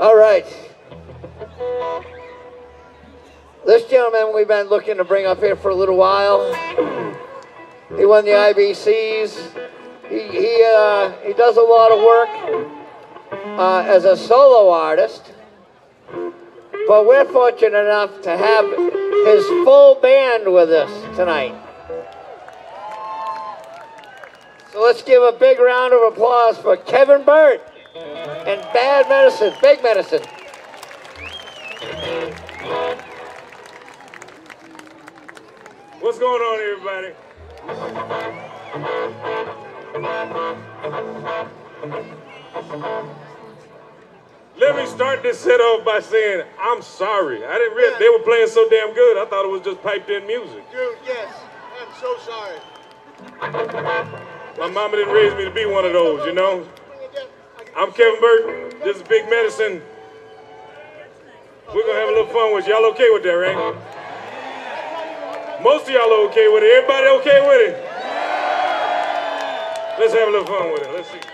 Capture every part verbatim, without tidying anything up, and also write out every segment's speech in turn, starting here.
All right. This gentleman we've been looking to bring up here for a little while. He won the I B Cs. He, he, uh, he does a lot of work uh, as a solo artist. But we're fortunate enough to have his full band with us tonight. So let's give a big round of applause for Kevin Burt and Bad Medicine, Big Medicine. What's going on, everybody? Let me start this set off by saying I'm sorry. I didn't realize they were playing so damn good. I thought it was just piped in music. Dude, yes, I'm so sorry. My mama didn't raise me to be one of those, you know? I'm Kevin Burt. This is Big Medicine. We're gonna have a little fun with you. Y'all okay with that, right? Most of y'all are okay with it. Everybody okay with it? Let's have a little fun with it. Let's see.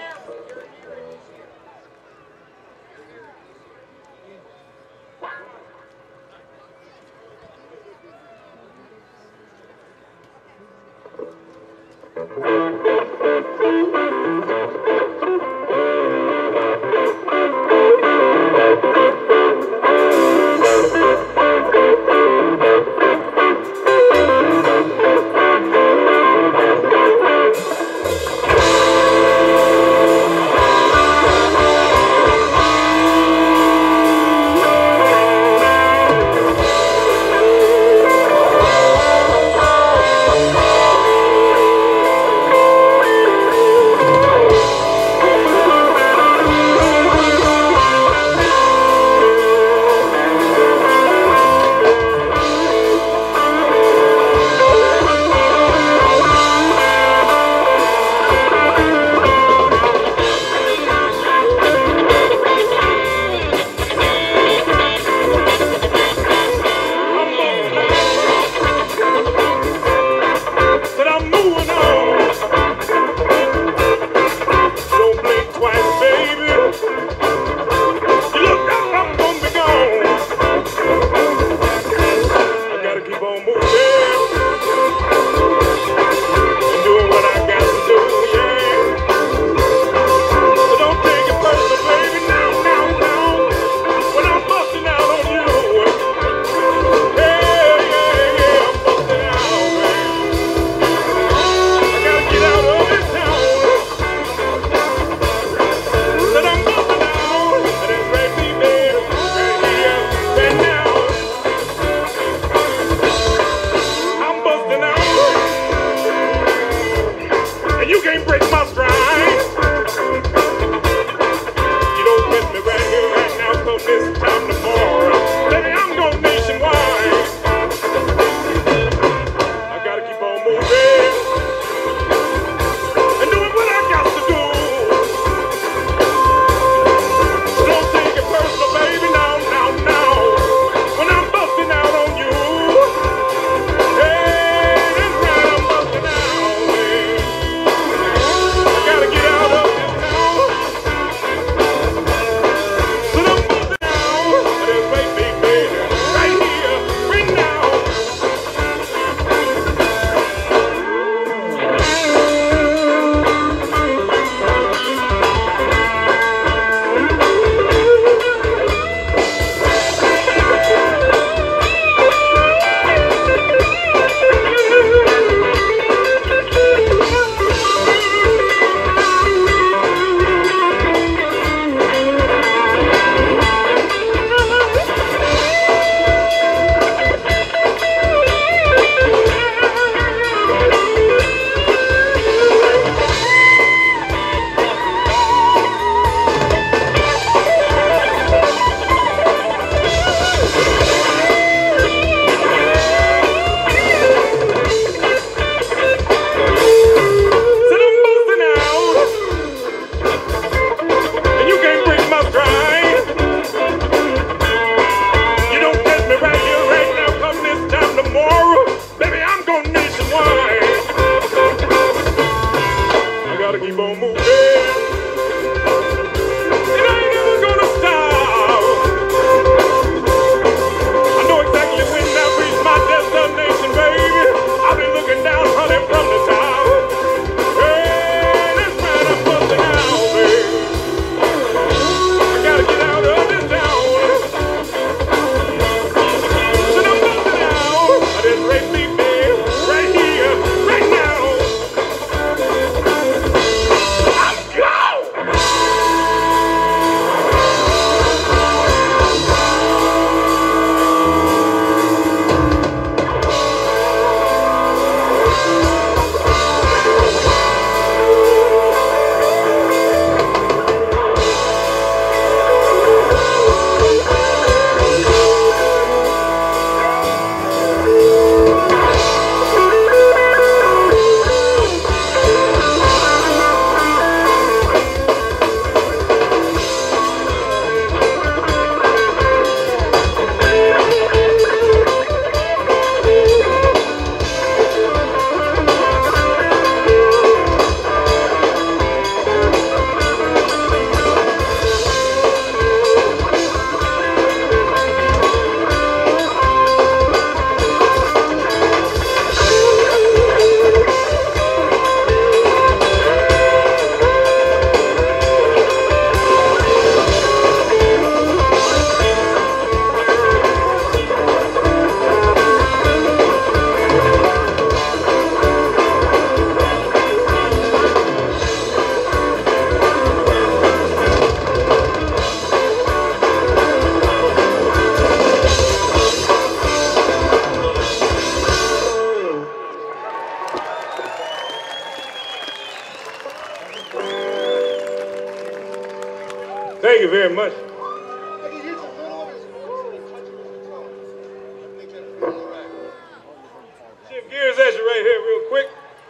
very much. I can use a little of his food and touch it with the tongue. I think that feels all right. Shift gears at you right here real quick.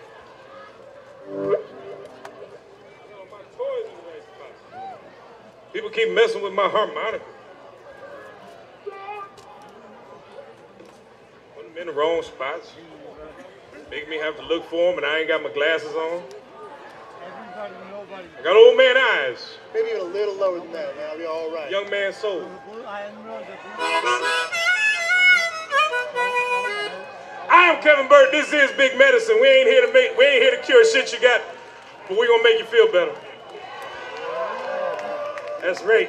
Oh, my toys in the right spot. People keep messing with my harmonica. Put them in the wrong spots. Make me have to look for them and I ain't got my glasses on. I got old man eyes. Maybe even a little lower than that, man. I'll be all right. Young man soul. I am Kevin Burt. This is Big Medicine. We ain't here to make, we ain't here to cure shit you got, but we gonna make you feel better. That's right.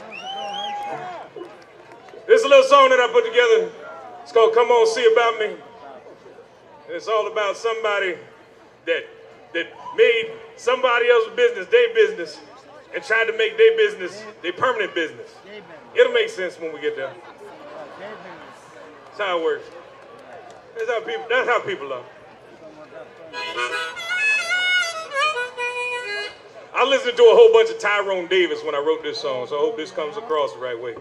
This is a little song that I put together. It's called "Come On See About Me." And it's all about somebody that that made somebody else's business their business and tried to make their business their permanent business. It'll make sense when we get there. That's how it works. That's how people, that's how people are. I listened to a whole bunch of Tyrone Davis when I wrote this song, so I hope this comes across the right way.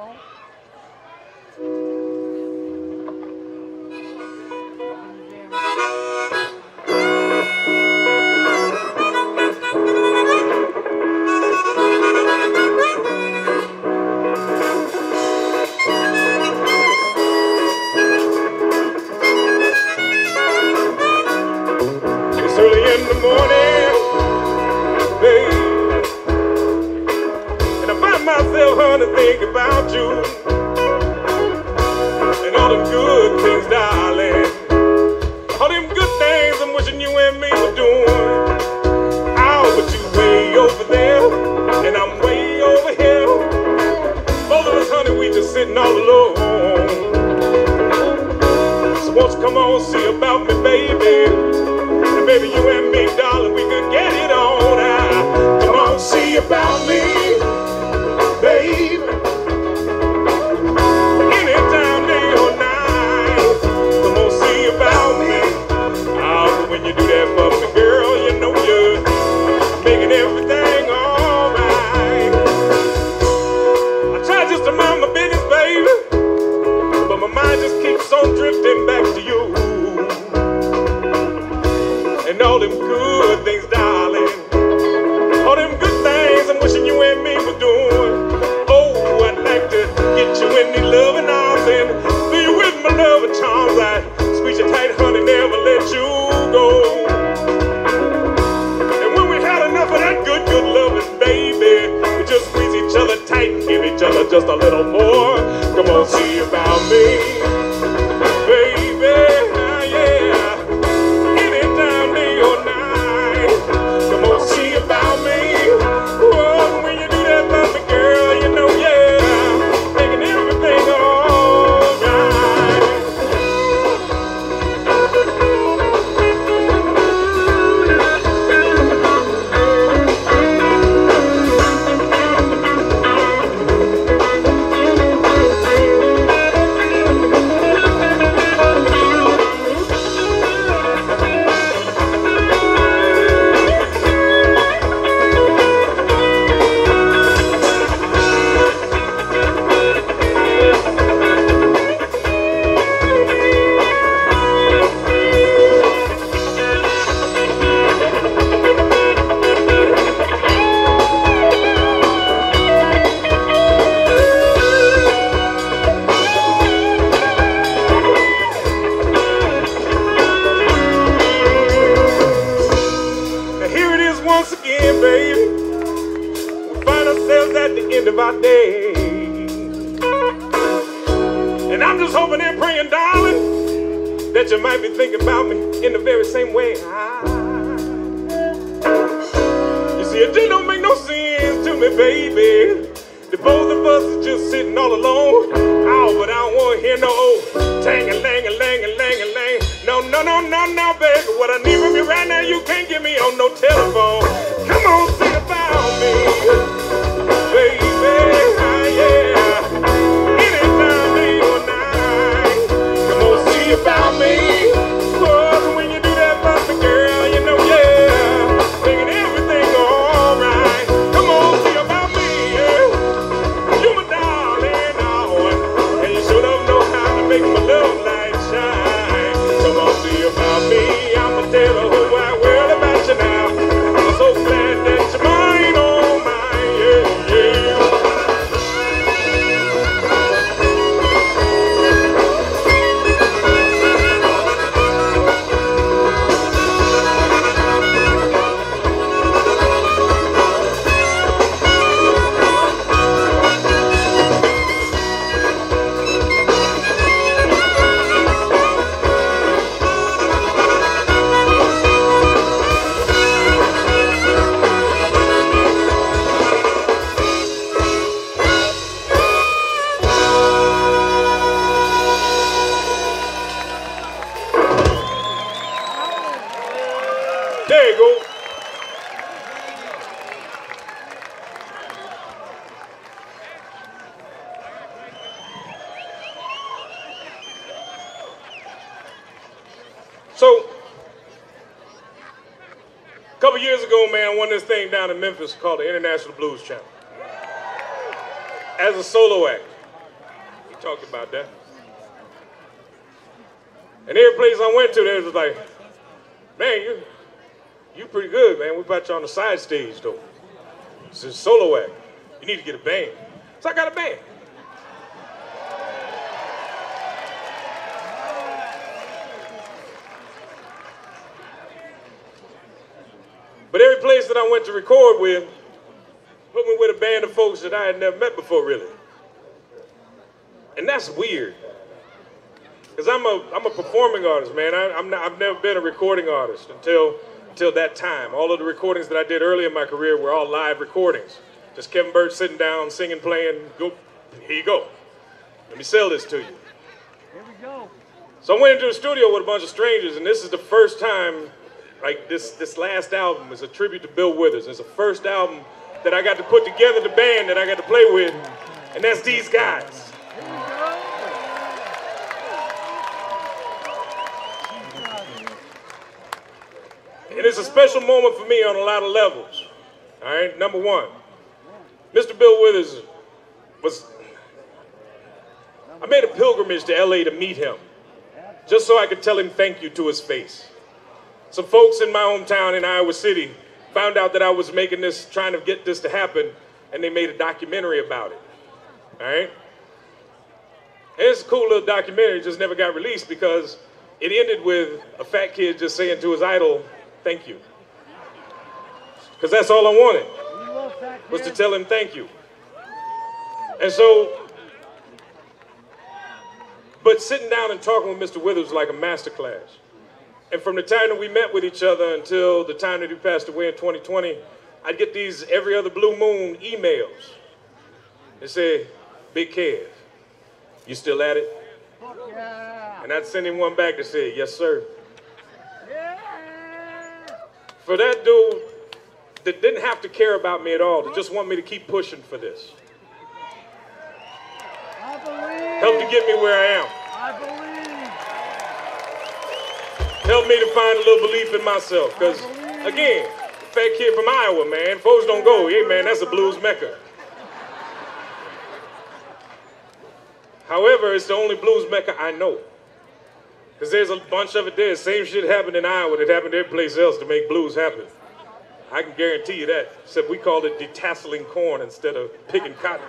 To think about you and all them good things, darling. All them good things I'm wishing you and me were doing. Oh, but you way over there and I'm way over here. Both of us, honey, we just sitting all alone. So won't you come on, see about me, baby? And baby, you and me, darling, we could get it on. Ah, come on, see about me. Baby, anytime, day or night, come on, see about me. Oh, when you do that for me, girl, you know you're making everything alright. I try just to mind my business, baby, but my mind just keeps on drifting back to you. And all them good things, darling, all them good things I'm wishing you and me were doing. Get you in these loving arms and do you with my loving charms. I squeeze you tight, honey, never let you go. And when we had enough of that good, good loving, baby, we just squeeze each other tight and give each other just a little more. Come on, see about me, baby, yeah. Anytime, day or night, come on, see about me. Oh, when you do that for me, girl, you know, yeah. And I'm just hoping and praying, darling, that you might be thinking about me in the very same way. I, you see, it just don't make no sense to me, baby. The both of us is just sitting all alone. Oh, but I don't want to hear no old tang-a-lang-a-lang-a-lang-a-lang. No, no, no, no, no, baby. What I need from you right now, you can't get me on no telephone. Come on, sing about me, baby. Yeah. Anytime, day or night. Come on, see about me. Oh, when you do that for me, girl, you know, yeah, making everything all right. Come on, see about me, yeah. So, a couple years ago, man, I won this thing down in Memphis called the International Blues Channel. As a solo act. We talked about that. And every place I went to, they was like, man, you, you pretty good, man. We put you on the side stage, though. It's a solo act. You need to get a band. So I got a band. But every place that I went to record with, put me with a band of folks that I had never met before, really. And that's weird. Because I'm a, I'm a performing artist, man. I, I'm not, I've never been a recording artist until, until that time. All of the recordings that I did early in my career were all live recordings. Just Kevin Burt sitting down, singing, playing, go, here you go. Let me sell this to you. Here we go. So I went into the studio with a bunch of strangers, and this is the first time, like this, this last album is a tribute to Bill Withers. It's the first album that I got to put together the band that I got to play with, and that's these guys. And it's a special moment for me on a lot of levels. All right, number one, Mister Bill Withers was, I made a pilgrimage to L A to meet him, just so I could tell him thank you to his face. Some folks in my hometown in Iowa City found out that I was making this, trying to get this to happen, and they made a documentary about it, all right? And it's a cool little documentary, just never got released because it ended with a fat kid just saying to his idol, thank you. Because that's all I wanted, was to tell him thank you. And so, but sitting down and talking with Mister Withers was like a master class. And from the time that we met with each other until the time that he passed away in twenty twenty, I'd get these every other blue moon emails. They say, Big Kev, you still at it? Yeah. And I'd send him one back to say, yes, sir. Yeah. For that dude that didn't have to care about me at all, to just want me to keep pushing for this. I believe. Helped to get me where I am. I believe. Helped me to find a little belief in myself. Because, again, fat kid from Iowa, man. Folks don't go, hey, man, that's a blues mecca. However, it's the only blues mecca I know. Because there's a bunch of it there. Same shit happened in Iowa that happened every place else to make blues happen. I can guarantee you that. Except we called it detasseling corn instead of picking cotton.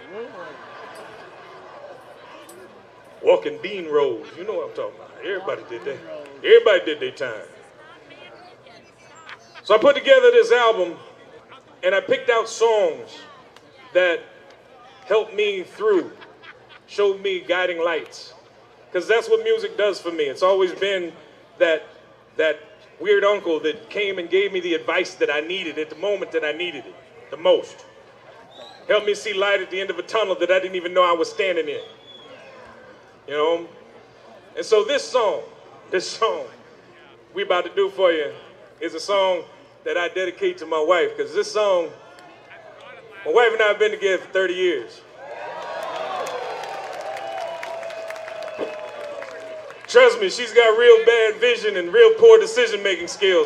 Walking bean rows. You know what I'm talking about. Everybody did that. Everybody did their time. So I put together this album, and I picked out songs that helped me through, showed me guiding lights. Because that's what music does for me. It's always been that, that weird uncle that came and gave me the advice that I needed at the moment that I needed it the most. Helped me see light at the end of a tunnel that I didn't even know I was standing in. You know? And so this song, this song we about to do for you is a song that I dedicate to my wife, because this song, my wife and I have been together for thirty years. Trust me, she's got real bad vision and real poor decision-making skills.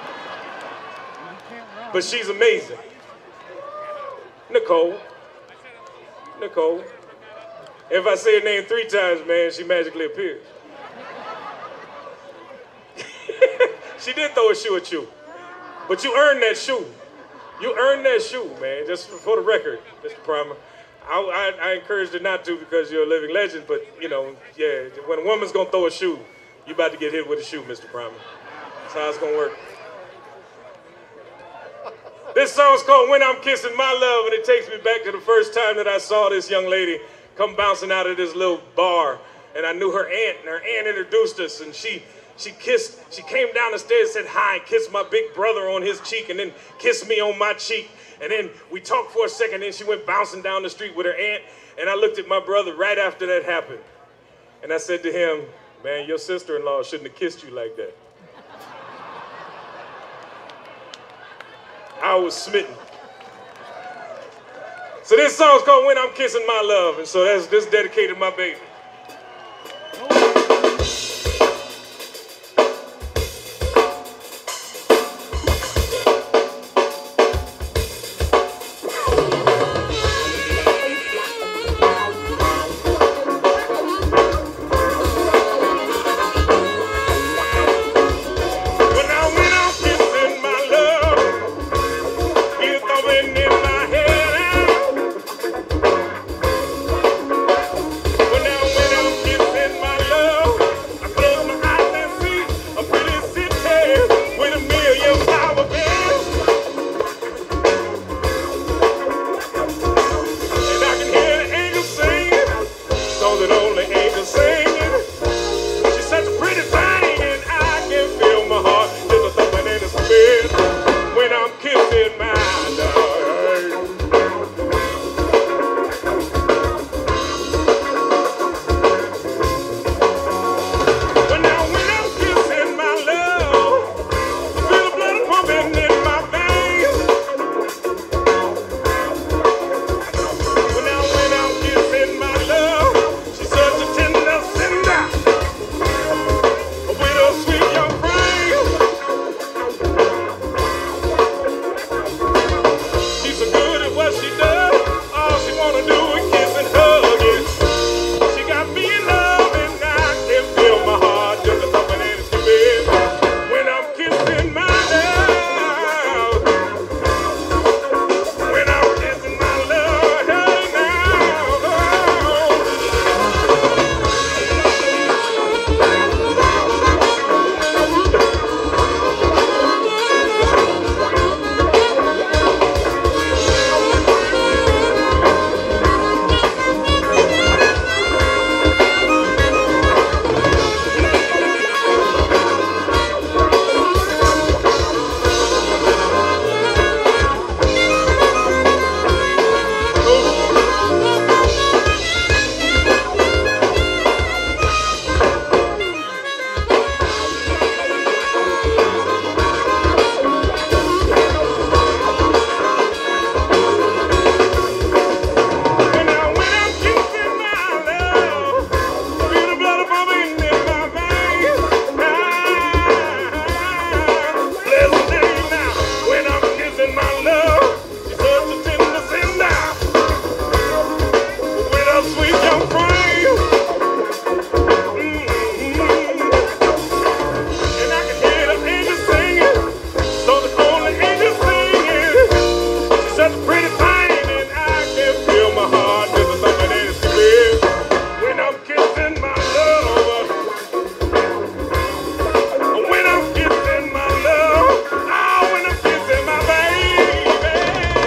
But she's amazing. Nicole. Nicole. If I say her name three times, man, she magically appears. She did throw a shoe at you. But you earned that shoe. You earned that shoe, man, just for the record, Mister Primer. I, I, I encouraged her not to because you're a living legend, but, you know, yeah, when a woman's going to throw a shoe, you about to get hit with a shoe, Mister Primer. That's how it's going to work. This song's called When I'm Kissing My Love, and it takes me back to the first time that I saw this young lady come bouncing out of this little bar, and I knew her aunt, and her aunt introduced us, and she she kissed, she came down the stairs, said hi, and kissed my big brother on his cheek, and then kissed me on my cheek, and then we talked for a second, and then she went bouncing down the street with her aunt, and I looked at my brother right after that happened, and I said to him, man, your sister-in-law shouldn't have kissed you like that. I was smitten. So this song's called When I'm Kissing My Love, and so that's this dedicated to my baby. young frame. Mm-hmm. And I can hear the angels singing, so the only angel singing. She's such a pretty thing, and I can feel my heart just a thumping in its spirit when I'm kissing my love. When I'm kissing my love, oh, when I'm kissing my baby.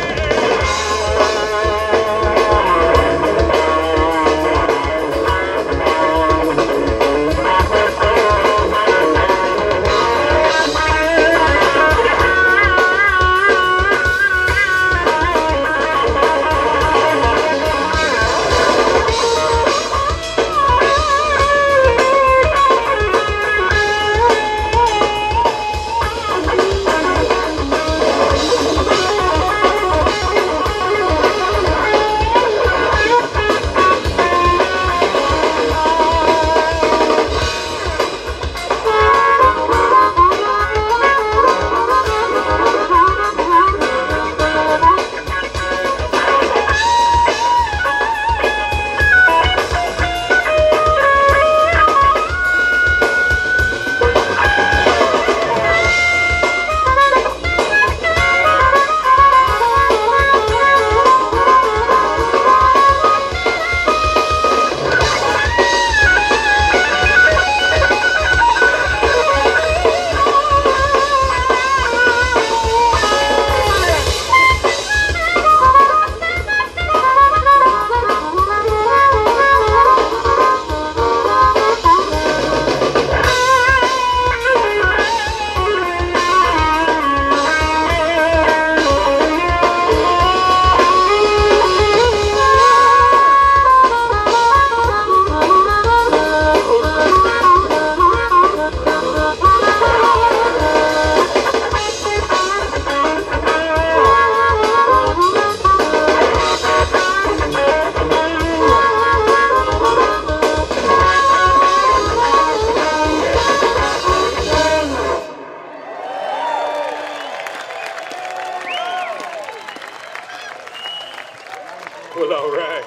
Well, all right.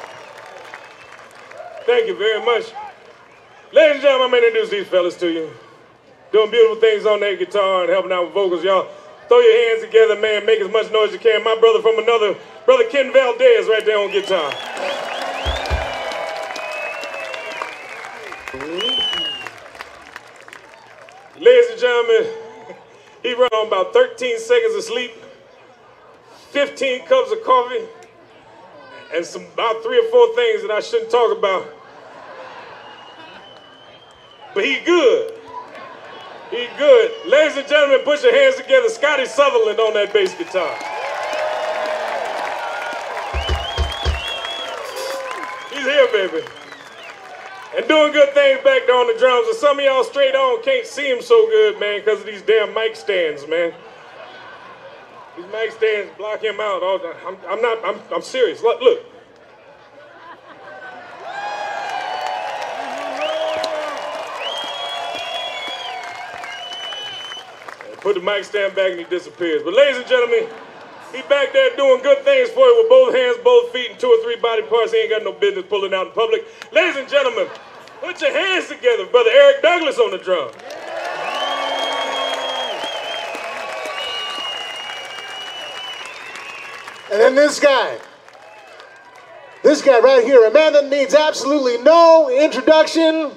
Thank you very much. Ladies and gentlemen, I'm going to introduce these fellas to you. Doing beautiful things on that guitar and helping out with vocals, y'all. Throw your hands together, man. Make as much noise as you can. My brother from another, brother Ken Valdez right there on guitar. Ladies and gentlemen, he run on about thirteen seconds of sleep, fifteen cups of coffee, and some about three or four things that I shouldn't talk about. But he good. He good. Ladies and gentlemen, put your hands together. Scotty Sutherland on that bass guitar. He's here, baby. And doing good things back there on the drums. And some of y'all straight on can't see him so good, man, because of these damn mic stands, man. These mic stands block him out all the time. I'm, I'm not, I'm, I'm serious. Look, look. Put the mic stand back and he disappears. But ladies and gentlemen, he back there doing good things for you with both hands, both feet, and two or three body parts he ain't got no business pulling out in public. Ladies and gentlemen, put your hands together. Brother Eric Douglas on the drum. And then this guy. This guy right here, a man that needs absolutely no introduction.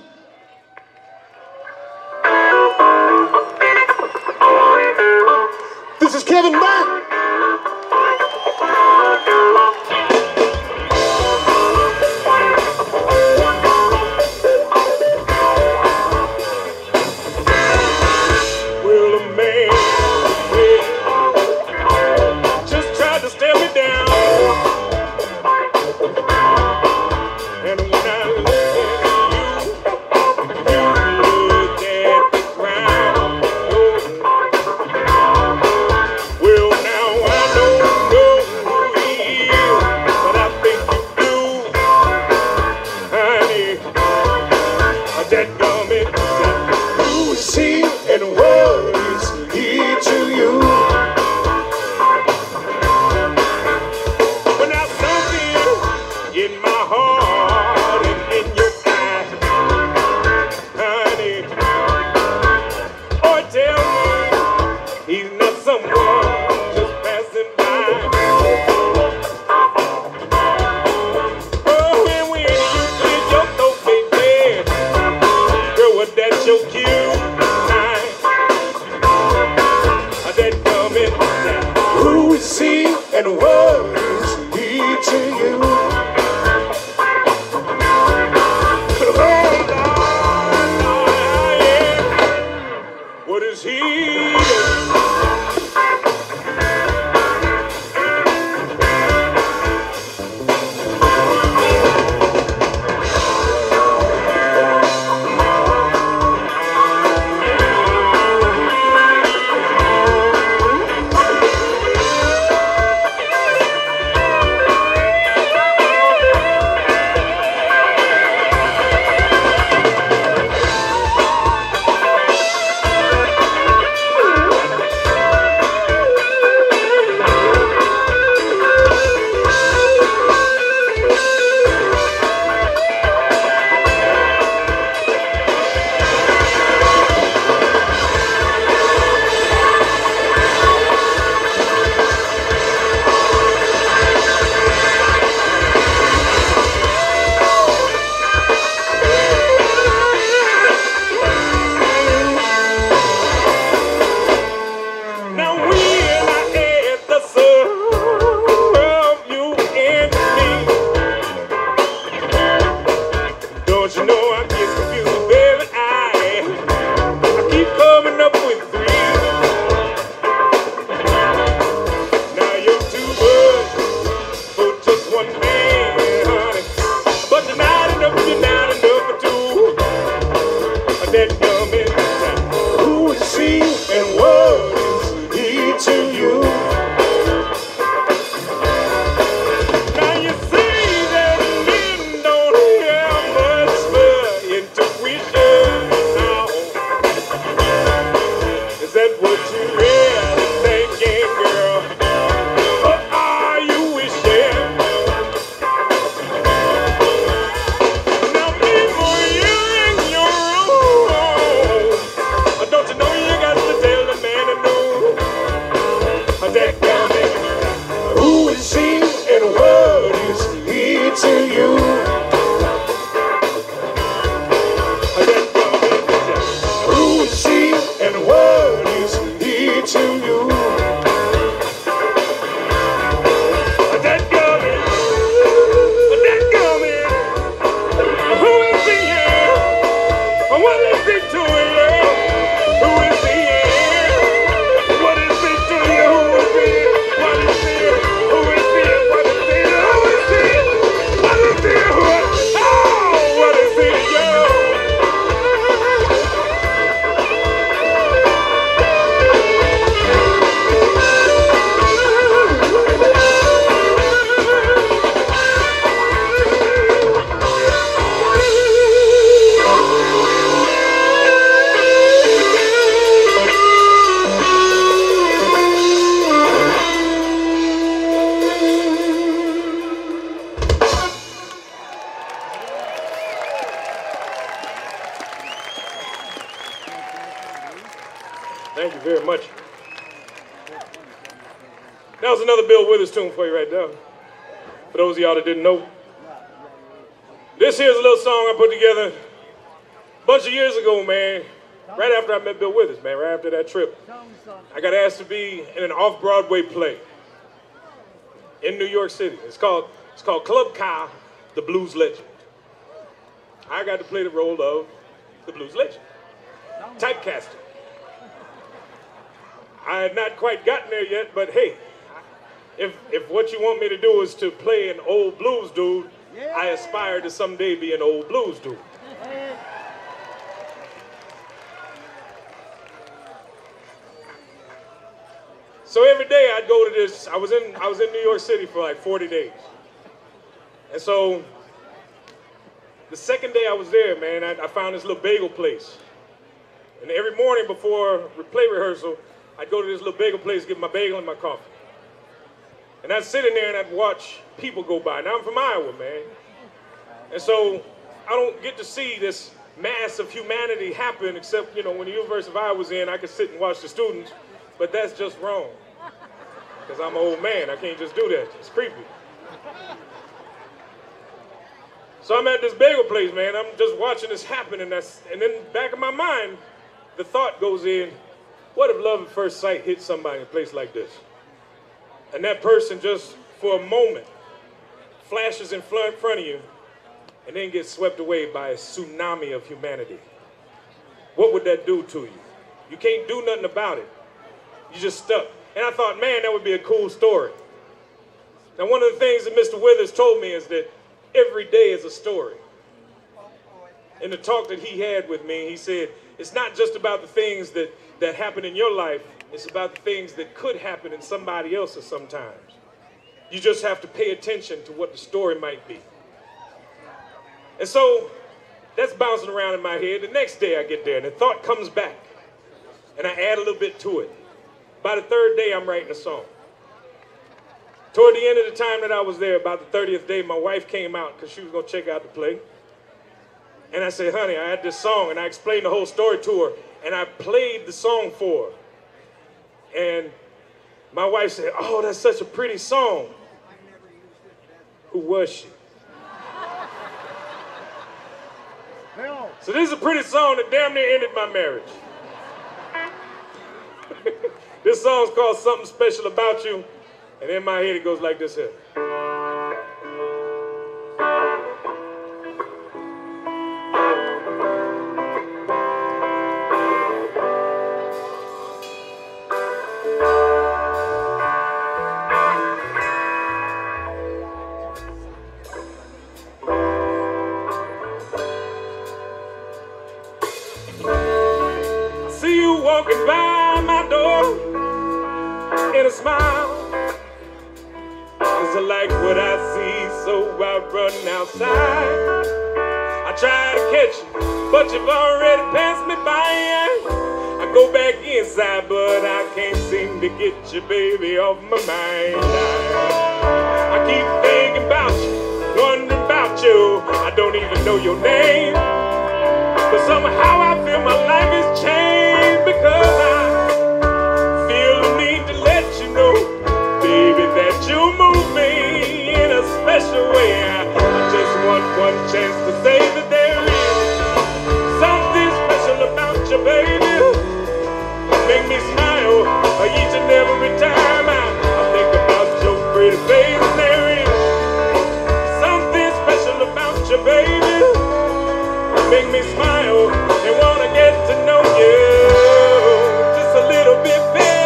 This is Kevin Burke. Well, a man just tried to stare me down. And when I looked at you, you looked at the ground. Well, now I don't know who he is. Thank you very much. That was another Bill Withers tune for you right there. For those of y'all that didn't know. This here's a little song I put together a bunch of years ago, man. Right after I met Bill Withers, man, right after that trip. I got asked to be in an off-Broadway play in New York City. It's called, it's called Club Ka, the Blues Legend. I got to play the role of the Blues Legend. Typecasting. I had not quite gotten there yet, but hey, if, if what you want me to do is to play an old blues dude, I aspire to someday be an old blues dude. So every day I'd go to this, I was in I was in New York City for like forty days. And so the second day I was there, man, I, I found this little bagel place. And every morning before play rehearsal, I'd go to this little bagel place, get my bagel and my coffee. And I'd sit in there and I'd watch people go by. Now I'm from Iowa, man. And so I don't get to see this mass of humanity happen except, you know, when the University of Iowa was in, I could sit and watch the students, but that's just wrong. Because I'm an old man, I can't just do that. It's creepy. So I'm at this bagel place, man. I'm just watching this happen, and that's, and then back of my mind, the thought goes in, what if love at first sight hit somebody in a place like this? And that person just, for a moment, flashes in front of you, and then gets swept away by a tsunami of humanity. What would that do to you? You can't do nothing about it. You're just stuck. And I thought, man, that would be a cool story. Now, one of the things that Mister Withers told me is that every day is a story. In the talk that he had with me, he said, it's not just about the things that, that happen in your life, it's about the things that could happen in somebody else's sometimes. You just have to pay attention to what the story might be. And so, that's bouncing around in my head. The next day I get there, and the thought comes back, and I add a little bit to it. By the third day, I'm writing a song. Toward the end of the time that I was there, about the thirtieth day, my wife came out because she was going to check out the play. And I said, honey, I had this song, and I explained the whole story to her, and I played the song for her. And my wife said, oh, that's such a pretty song. Who was she? So this is a pretty song that damn near ended my marriage. This song's called Something Special About You, and in my head it goes like this here. See you walking by my door in a smile, 'cause I like what I see, so I run outside. I try to catch you, but you've already passed me by. I go back inside, but I can't seem to get you, baby, off my mind. I, I keep thinking about you, wondering about you. I don't even know your name, but somehow I feel my life has changed because I you move me in a special way. I, I just want one chance to say that there is something special about you, baby. Make me smile each and every time I, I think about your pretty face. There is something special about you, baby. Make me smile and wanna get to know you just a little bit better.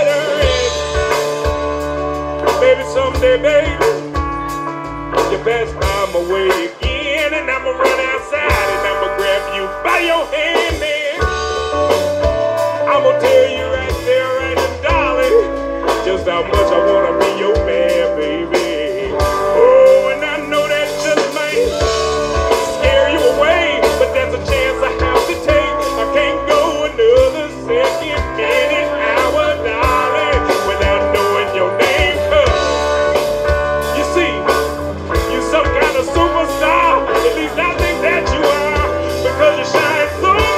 Maybe someday, baby, you pass by my way again, and I'ma run outside and I'ma grab you by your hand, man. I'ma tell you right there, right now, darling, just how much I wanna be your man, baby. Oh, and I know that just might scare you away, but that's a chance I have to take. I can't go another second, minute, hour, darling, without knowing your name. Superstar, at least I think that you are, because you shine so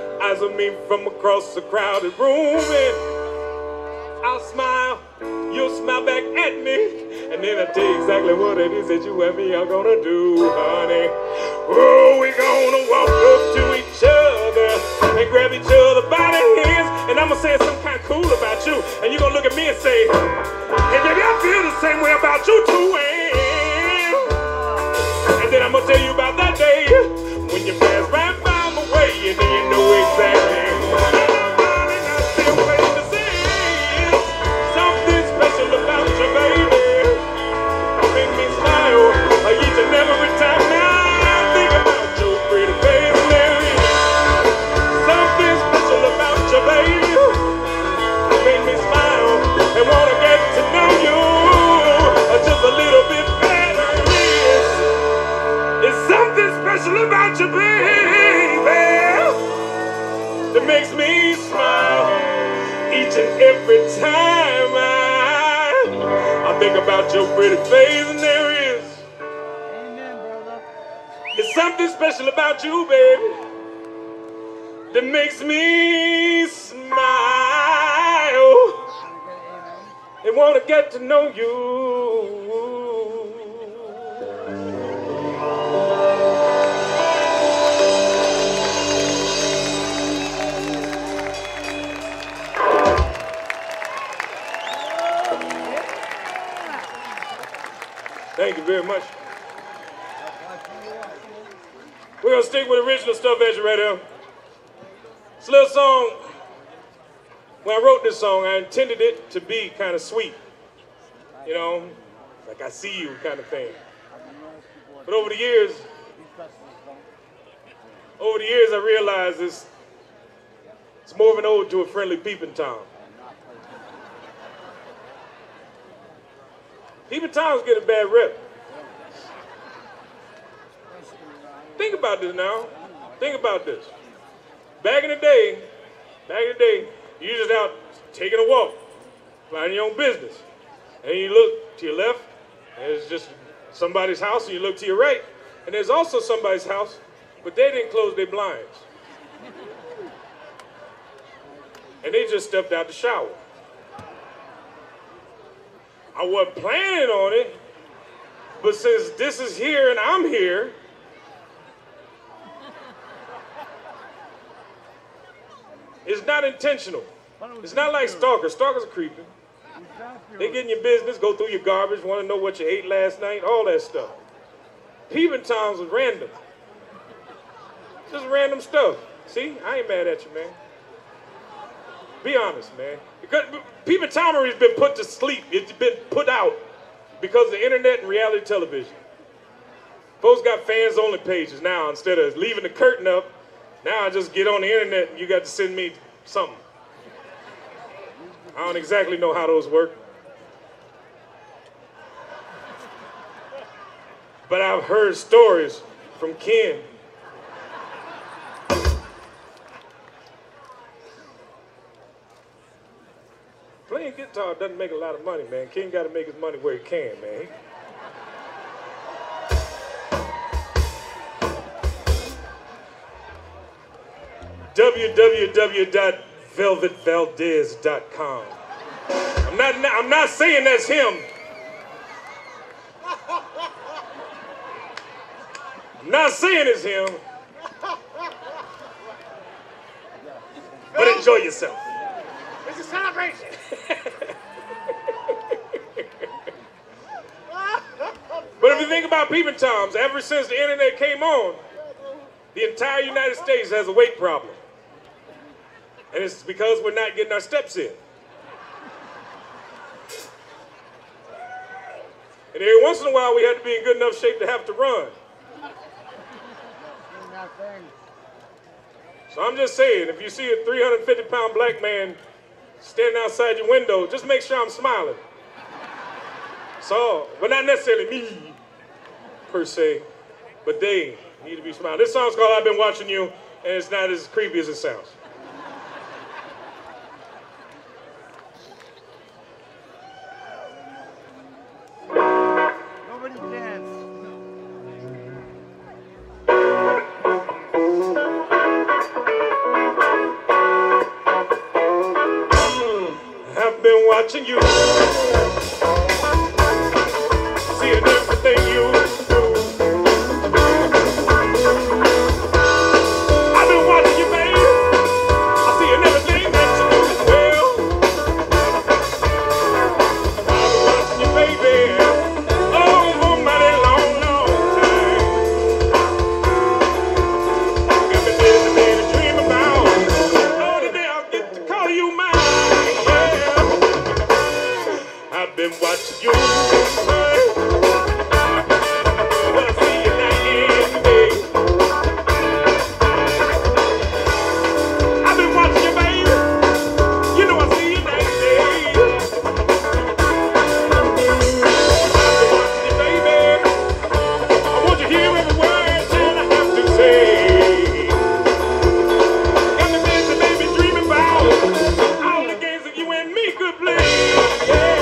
eyes on me from across the crowded room, and I'll smile, you'll smile back at me, and then I'll tell you exactly what it is that you and me are gonna do, honey. Oh, we're gonna walk up to each other and grab each other by the hands, and I'm gonna say something kind of cool about you, and you're gonna look at me and say, hey baby, I feel the same way about you too, and, and then I'm gonna tell you about that day when you pass right by my way, and then you know exactly. Darling, I still wait to see something special about you, baby. Make me smile each and every time now I think about your pretty face, and there is something special about you, baby. Make me smile and wanna get to know you just a little bit better. Yes, it's something special about you, baby, that makes me smile each and every time I, I think about your pretty face, and there is. Amen, brother. It's something special about you, baby, that makes me smile and want to get to know you. Thank you very much. We're going to stick with original stuff as you right here. It's a little song. When I wrote this song, I intended it to be kind of sweet. You know, like I see you kind of thing. But over the years, over the years I realized it's, it's more of an ode to a friendly peeping Tom. Peeping Toms get a bad rep. Think about this now. Think about this. Back in the day, back in the day, you just out taking a walk, minding your own business. And you look to your left, and it's just somebody's house, and you look to your right, and there's also somebody's house, but they didn't close their blinds. And they just stepped out the shower. I wasn't planning on it, but since this is here and I'm here, it's not intentional. It's not like stalkers. Stalkers are creeping. They get in your business, go through your garbage, want to know what you ate last night, all that stuff. Peeping Toms was random. Just random stuff. See, I ain't mad at you, man. Be honest, man. Because Peeping Tomery has been put to sleep. It's been put out because of the internet and reality television. Folks got fans-only pages now. Instead of leaving the curtain up, now I just get on the internet and you got to send me something. I don't exactly know how those work. But I've heard stories from Ken. Playing guitar doesn't make a lot of money, man. Ken got to make his money where he can, man. w w w dot velvet valdez dot com. I'm not, I'm not saying that's him. I'm not saying it's him. But enjoy yourself. It's a celebration. But if you think about Peeping Toms, ever since the internet came on, the entire United States has a weight problem. And it's because we're not getting our steps in. And every once in a while, we have to be in good enough shape to have to run. So I'm just saying, if you see a three hundred fifty pound black man standing outside your window, just make sure I'm smiling. So, but not necessarily me, per se, but they need to be smiling. This song's called I've Been Watching You, and it's not as creepy as it sounds. Nobody dance. watching you, seeing everything you do. I've been watching you, baby. I'm seeing everything that you do. Well, I've been watching you, baby. Oh, for a mighty long, long time. Got me busy, baby, dream about. Oh, today I'll get to call you mine. Yeah. I've been watching you. Well, I see you night and day. I've been watching you, baby. You know I see you night and day. I've been watching you, baby. I want you to hear every word that I have to say. Got me busy, baby, dreaming about all the games that you and me could play. Yeah.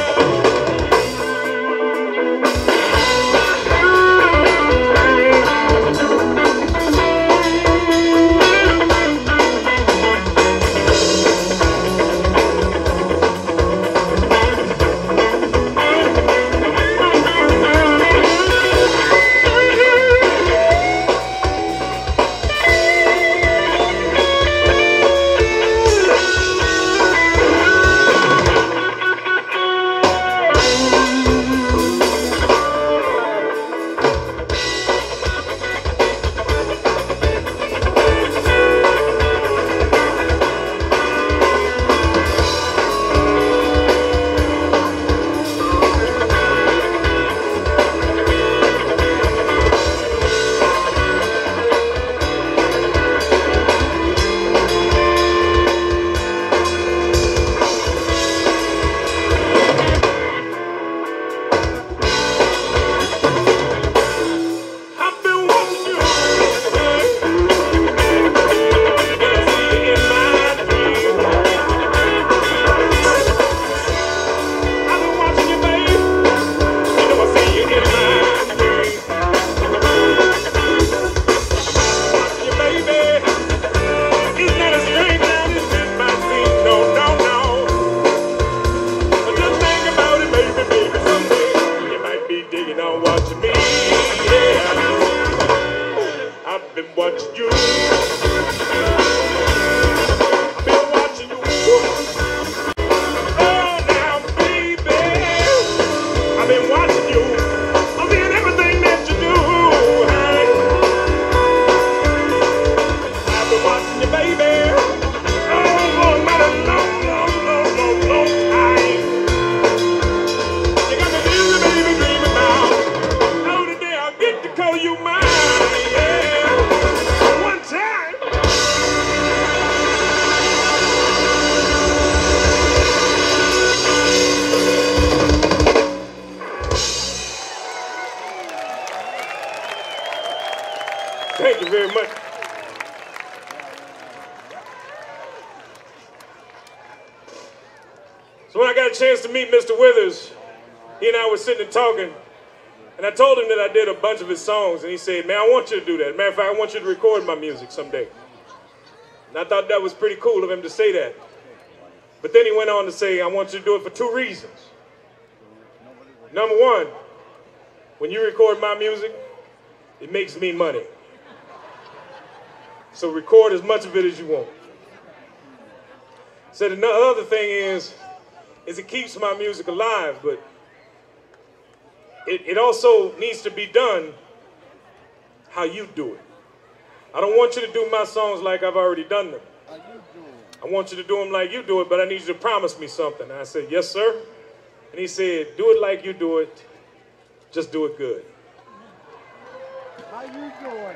I've been watching you. I see you in my dream. I've been watching you, babe. You know I see you in my dream. Watching you, baby. It's not a strange now, this is my scene. No, no, no. But just think about it, baby, baby. Someday you might be digging on watching me. Yeah. I've been watching you. I've been watching you. Oh, now, baby. I've been watching you. I'm seeing everything that you do. Hey. I've been watching you, baby. Oh, for a mighty long, long, long, long, long time. You got me busy, baby, dreaming about. Oh, today I'll get to call you mine. Yeah. One time. Thank you very much. So when I got a chance to meet Mister Withers, he and I were sitting and talking, and I told him that I did a bunch of his songs, and he said, man, I want you to do that. Matter of fact, I want you to record my music someday. And I thought that was pretty cool of him to say that. But then he went on to say, I want you to do it for two reasons. Number one, when you record my music, it makes me money. So record as much of it as you want. Said another other thing is, is it keeps my music alive, but it, it also needs to be done how you do it. I don't want you to do my songs like I've already done them. I want you to do them like you do it, but I need you to promise me something. And I said, yes, sir. And he said, do it like you do it, just do it good. How you doing?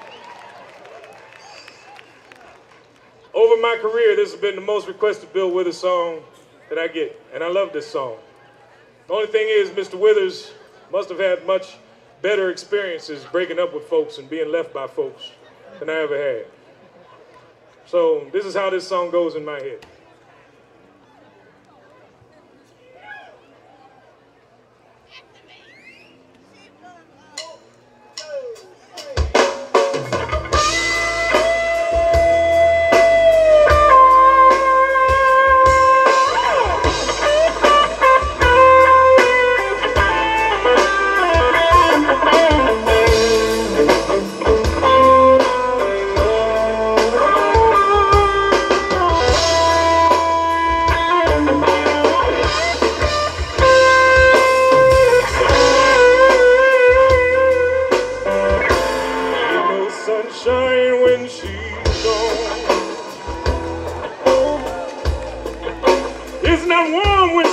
Over my career, this has been the most requested Bill Withers song that I get, and I love this song. The only thing is, Mister Withers must have had much better experiences breaking up with folks and being left by folks than I ever had. So this is how this song goes in my head. Oh,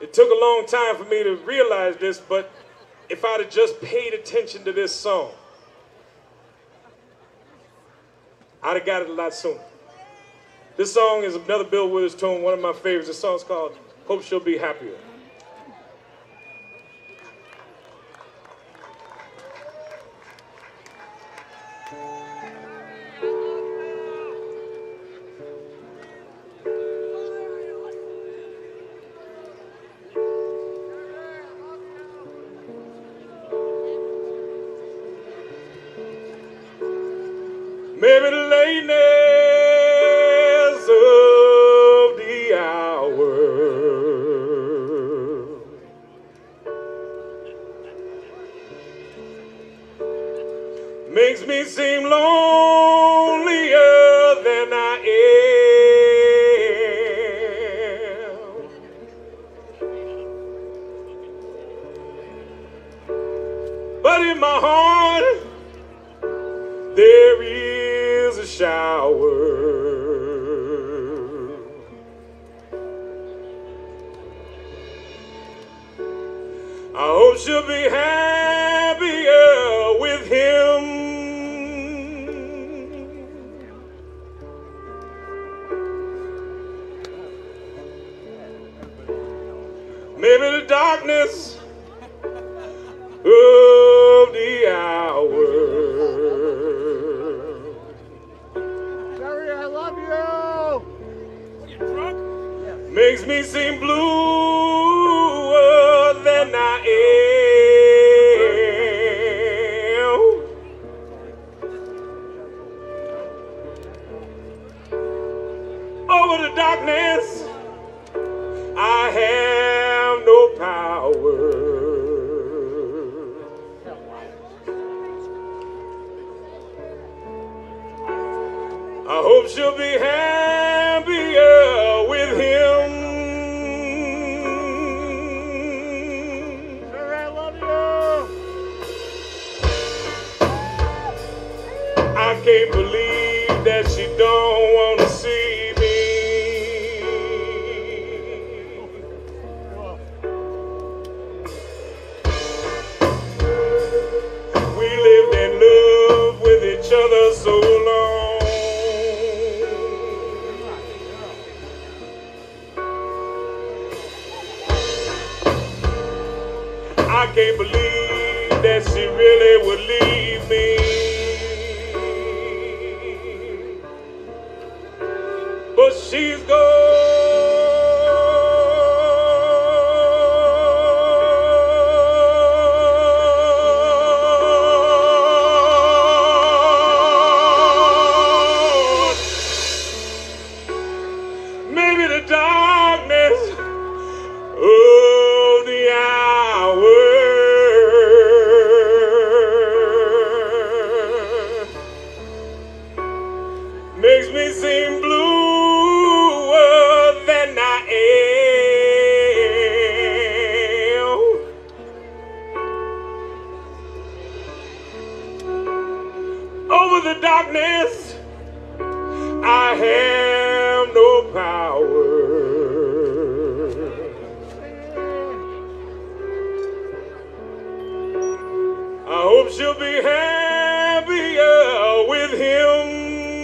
It took a long time for me to realize this, but if I'd have just paid attention to this song, I'd have got it a lot sooner. This song is another Bill Withers tune, one of my favorites. The song's called Hope She'll Be Happier. Maybe the lateness of the hour makes me seem lonelier than I am. But in my heart, there is a shower. I hope she'll be happier with him. Maybe the darkness of the hour makes me seem bluer than I am. Over the darkness, I have no power. I hope she'll be happier with him. I can't believe that she don't want to see me. We lived in love with each other so long. I can't believe that she really would leave me. But she's gone. Maybe the darkness of the hour makes me seem bluer than I am. Over the darkness, I have no power. I hope she'll be happier with him.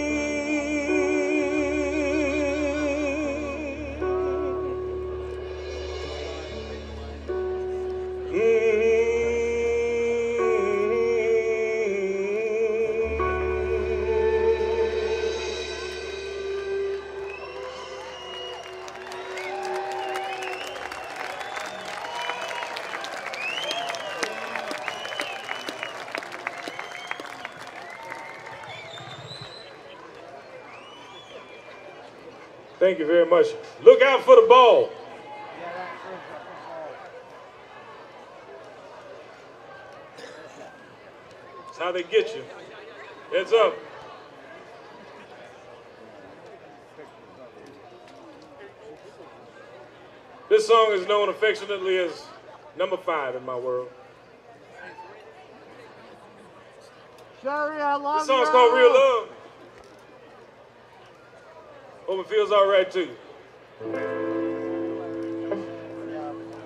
Thank you very much. Look out for the ball. That's how they get you. Heads up. This song is known affectionately as number five in my world. Sherry, I love This song's you. called Real Love. Hope it feels all right to you.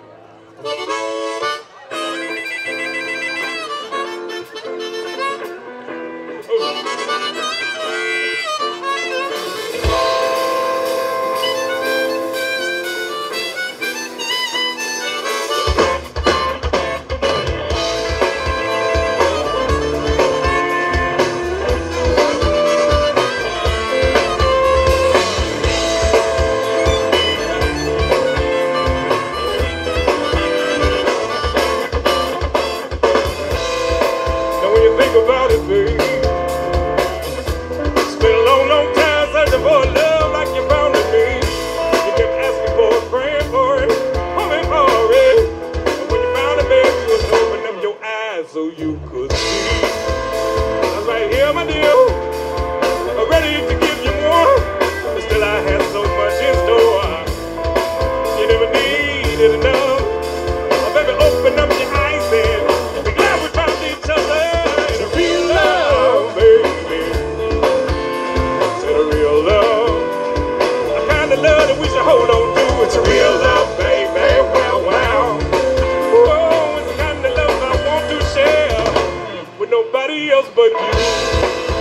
needed enough. Oh, baby, open up your eyes and be glad we found each other. It's a real love, baby. It's a real love. The kind of love that we should hold on to. It's a real love, baby. Wow, wow. Oh, it's the kind of love I want to share with nobody else but you.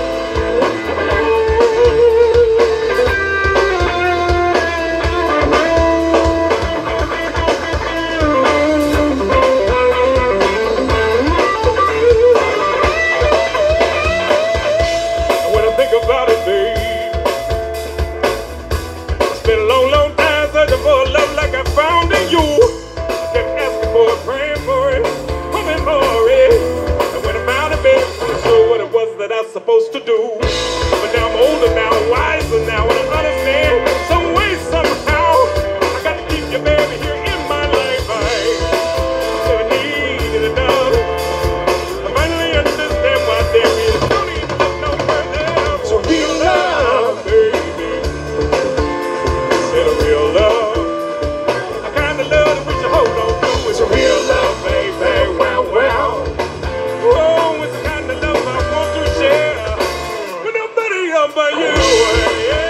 Supposed to do, but now I'm older now, wiser now, and I understand some way, somehow I got to keep you, baby, here in my life. I never needed enough. I finally understand why there is no need to look no further. So real love, baby. Said a real love, the kind of love that we should hold on to. It's a real love, baby. Wow, wow. Oh, it's the kind of love I want to share with nobody else but you. Yeah,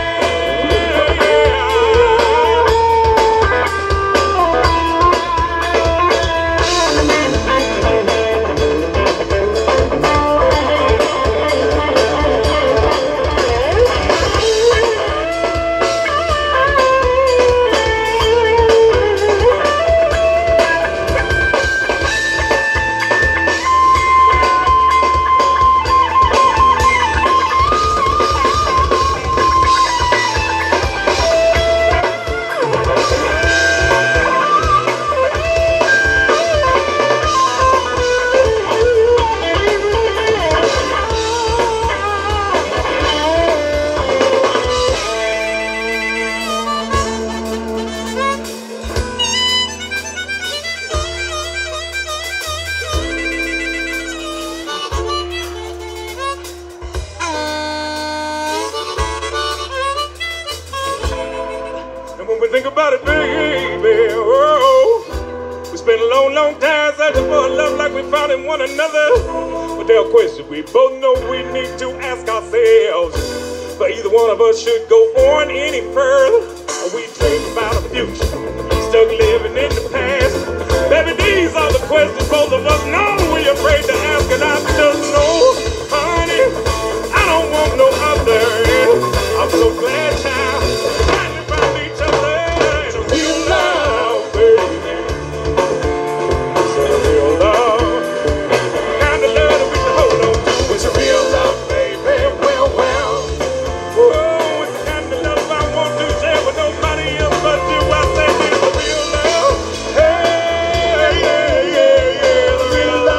think about it, baby. Oh, we spent a long, long time searching for a love like we found in one another. But there are questions we both know we need to ask ourselves. But either one of us should go on any further, or we dream about a future, stuck living in the past. Baby, these are the questions both of us know we're afraid to ask, and I just know, honey, I don't want no other. I'm so glad, child, finally found each other. Real love, baby. It's a real love. The kind of love that we should hold on to. It's a real love, baby. Well, well. Oh, it's the kind of love I want to share with nobody else but you. I said it's a real love. Hey, yeah, yeah, yeah. The real love.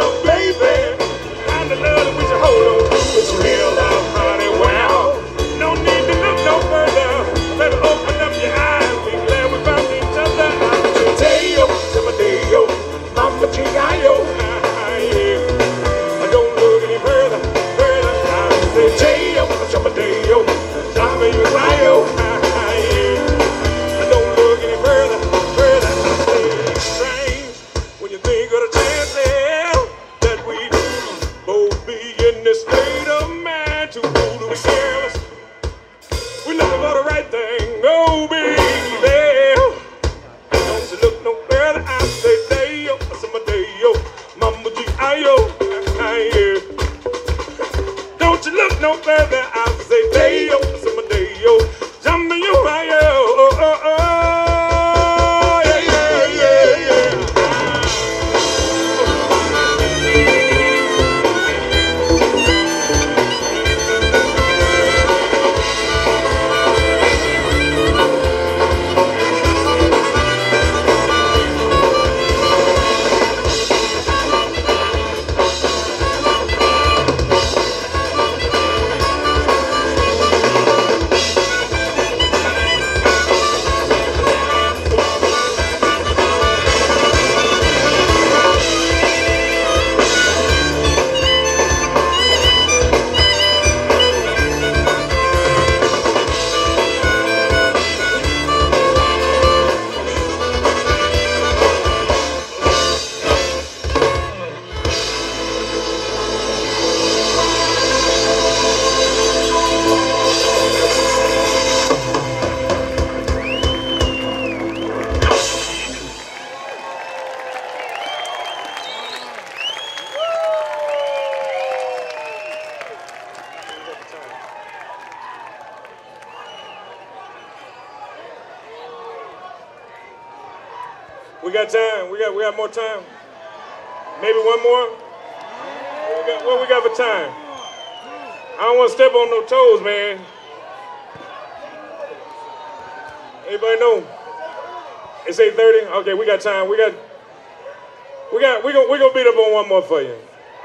We got time. We got we got more time. Maybe one more. What we got, what we got for time? I don't want to step on no toes, man. Anybody know? It's eight thirty. Okay, we got time. We got. We got. We gonna we gonna beat up on one more for you.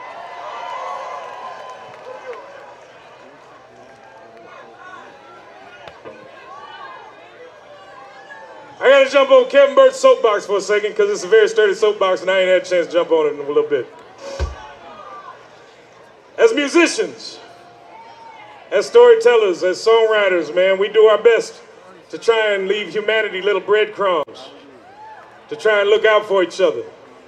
I gotta jump on Kevin Burt's soapbox for a second because it's a very sturdy soapbox and I ain't had a chance to jump on it in a little bit. As musicians, as storytellers, as songwriters, man, we do our best to try and leave humanity little breadcrumbs, to try and look out for each other.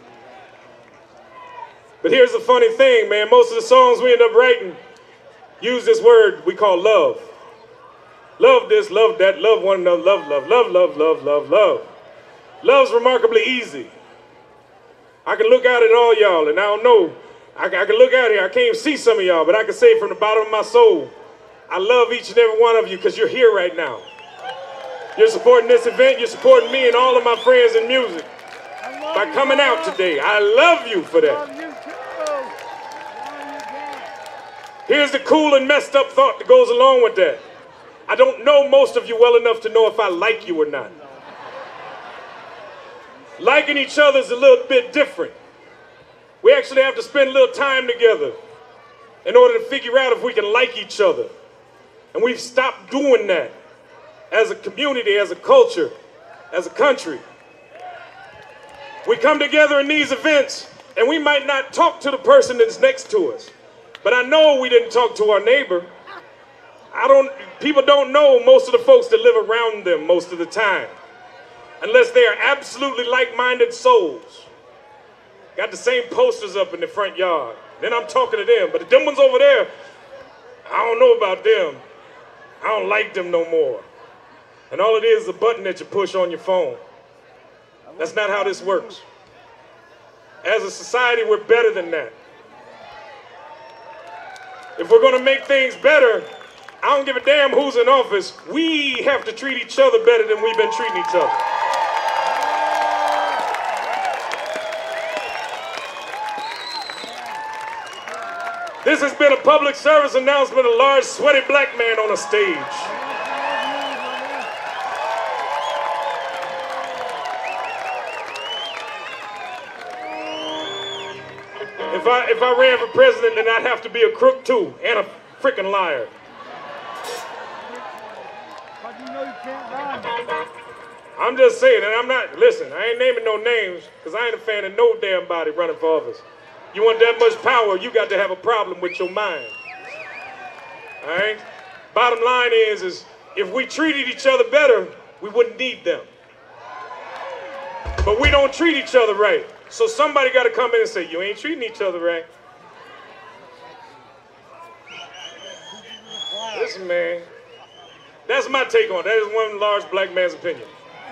But here's the funny thing, man, most of the songs we end up writing use this word we call love. Love this, love that, love one another, love, love, love, love, love, love, love. Love's remarkably easy. I can look out at all y'all, and I don't know, I, I can look out here, I can't even see some of y'all, but I can say from the bottom of my soul, I love each and every one of you because you're here right now. You're supporting this event, you're supporting me and all of my friends in music by coming out today. I love you for that. Here's the cool and messed up thought that goes along with that. I don't know most of you well enough to know if I like you or not. Liking each other is a little bit different. We actually have to spend a little time together in order to figure out if we can like each other. And we've stopped doing that as a community, as a culture, as a country. We come together in these events and we might not talk to the person that's next to us, but I know we didn't talk to our neighbor. I don't, people don't know most of the folks that live around them most of the time, unless they are absolutely like-minded souls. Got the same posters up in the front yard. Then I'm talking to them, but them ones over there, I don't know about them. I don't like them no more. And all it is is a button that you push on your phone. That's not how this works. As a society, we're better than that. If we're gonna make things better, I don't give a damn who's in office. We have to treat each other better than we've been treating each other. This has been a public service announcement, a large, sweaty black man on a stage. If I, if I ran for president, then I'd have to be a crook too, and a freaking liar. But you know you can't run. I'm just saying, and I'm not, listen, I ain't naming no names, because I ain't a fan of no damn body running for office. You want that much power, you got to have a problem with your mind. All right? Bottom line is, is if we treated each other better, we wouldn't need them. But we don't treat each other right. So somebody got to come in and say, you ain't treating each other right. Listen, man, that's my take on it. That is one large black man's opinion.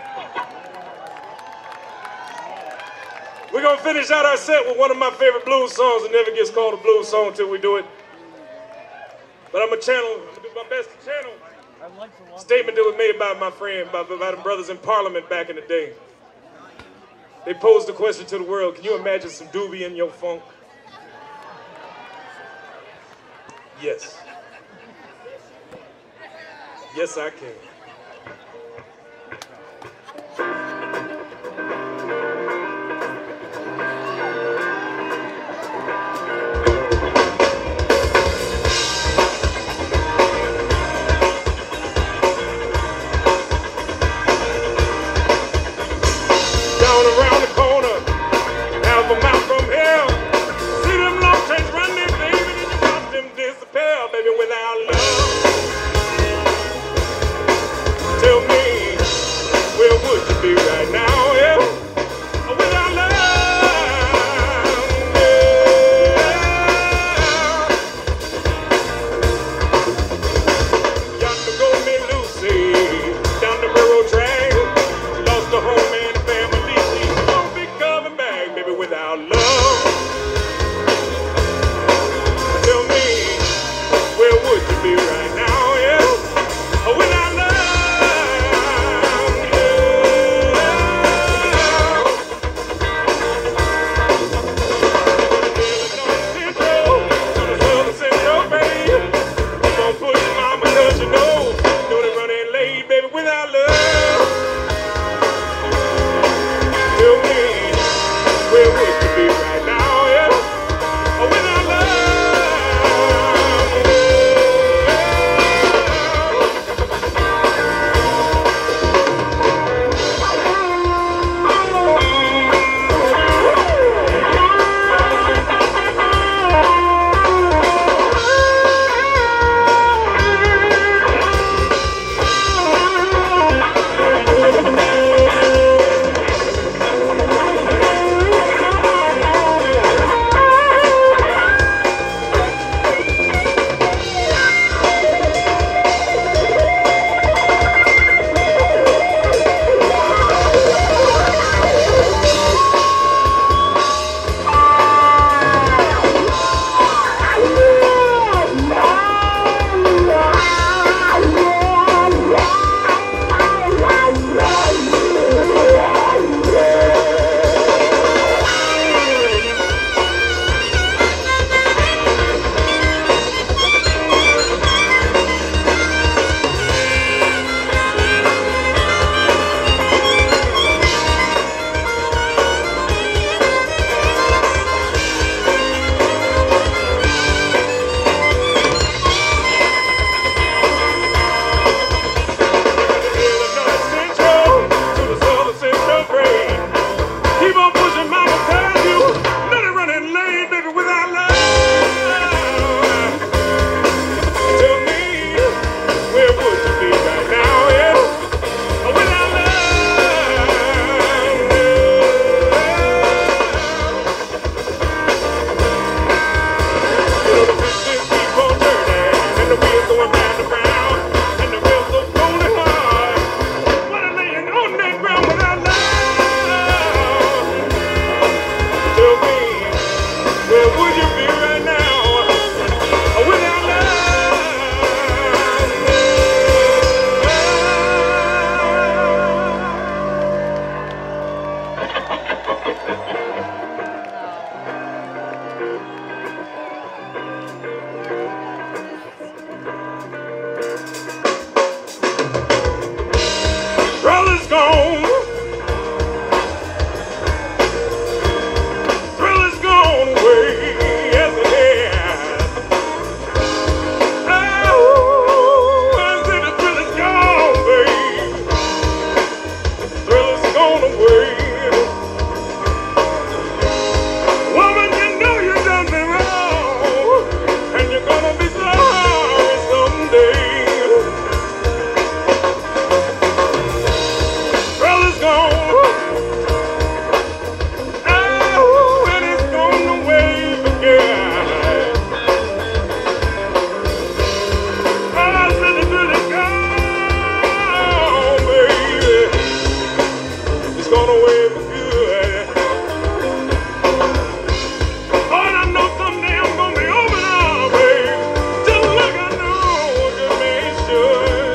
We're going to finish out our set with one of my favorite blues songs. It never gets called a blues song until we do it. But I'm going to channel, I'm going to do my best to channel a statement that was made by my friend, by, by the brothers in Parliament back in the day. They posed the question to the world, can you imagine some doobie in your funk? Yes. Yes, I can. Our love. gone away for good. Oh, and I know someday I'm gonna be over now, babe. Just like I know a good man should.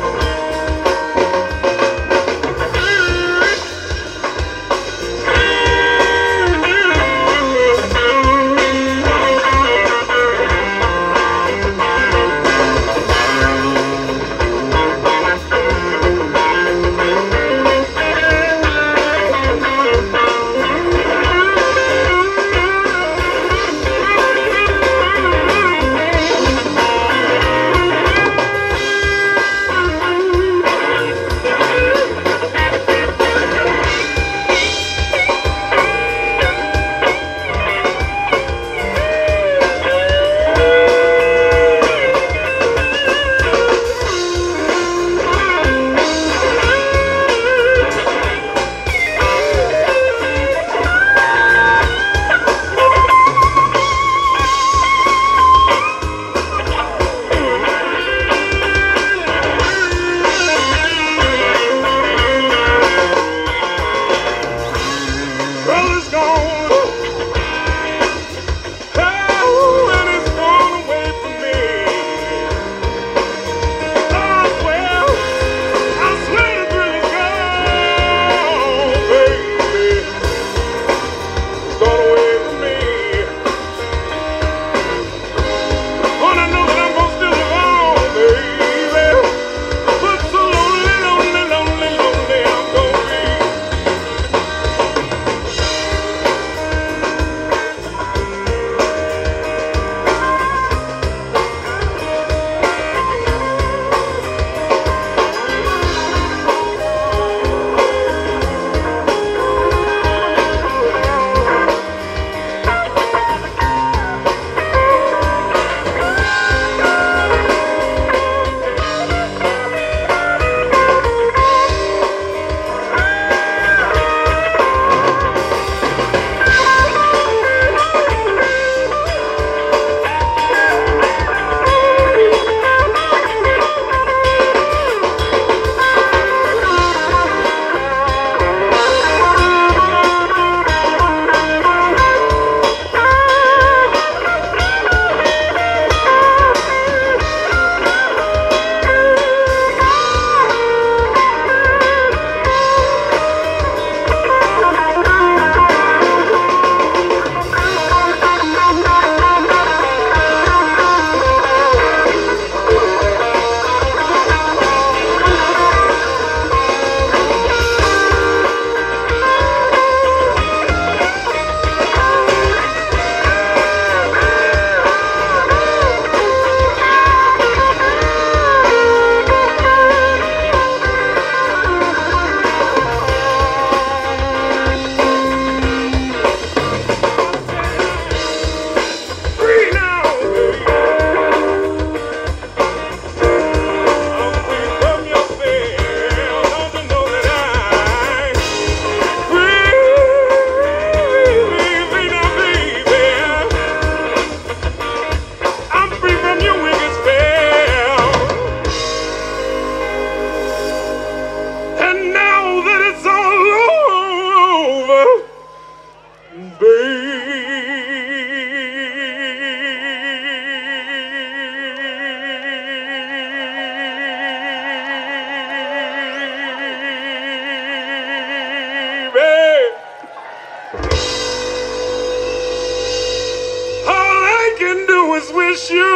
Wish you,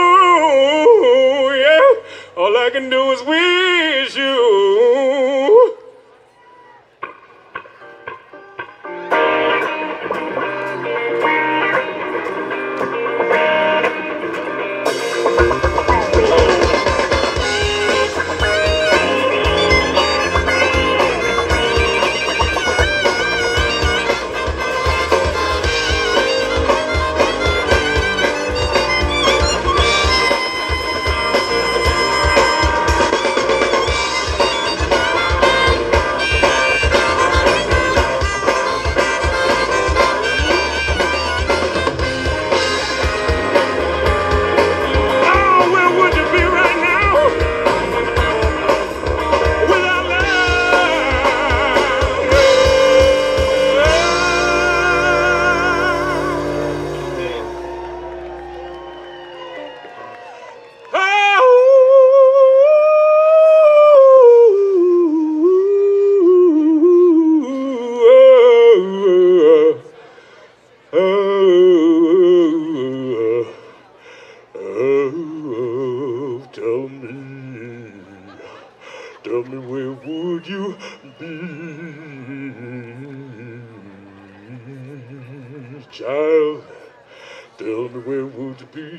yeah. All I can do is wish you. Child, tell me where would you be?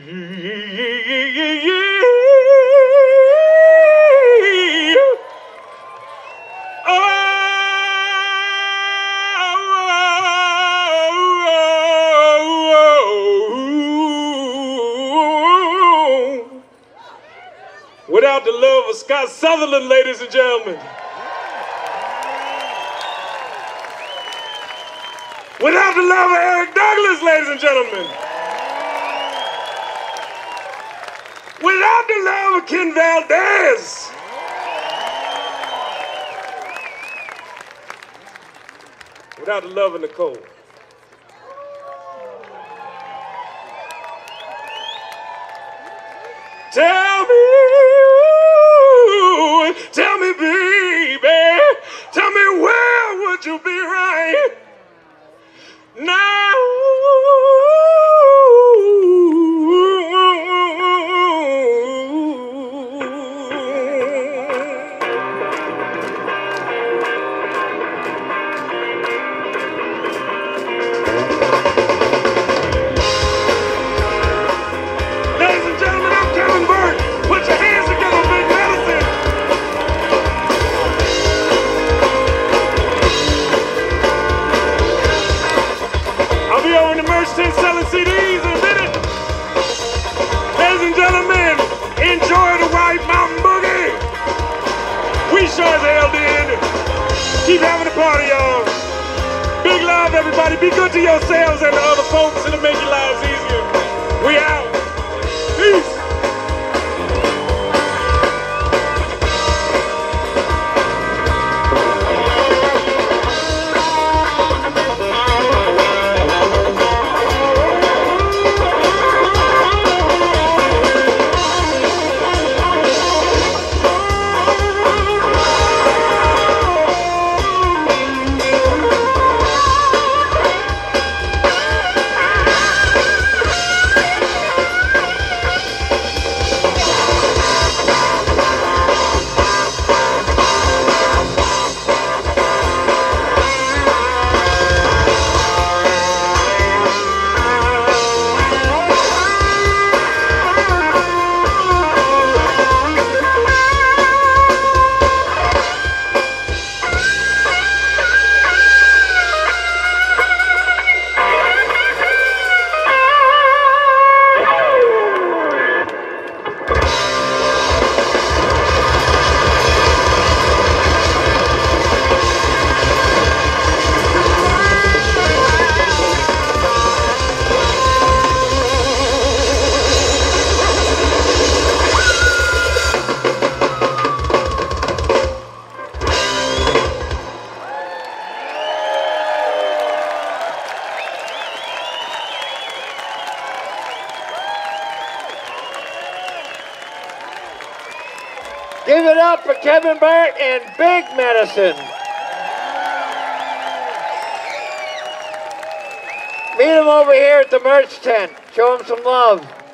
Oh, without the love of Scott Sutherland, ladies and gentlemen. Without the love of Eric Douglas, ladies and gentlemen. Without the love of Ken Valdez. Without the love of Nicole. Tell me, tell me, baby, tell me where would you be right now? Selling C Ds in a minute. Ladies and gentlemen, enjoy the White Mountain Boogie. We sure as hell did. Keep having a party, y'all. Big love, everybody. Be good to yourselves and the other folks, and it'll make your lives easier. We out. Peace. Give it up for Kevin Burt and Big Medicine. Meet him over here at the merch tent. Show him some love.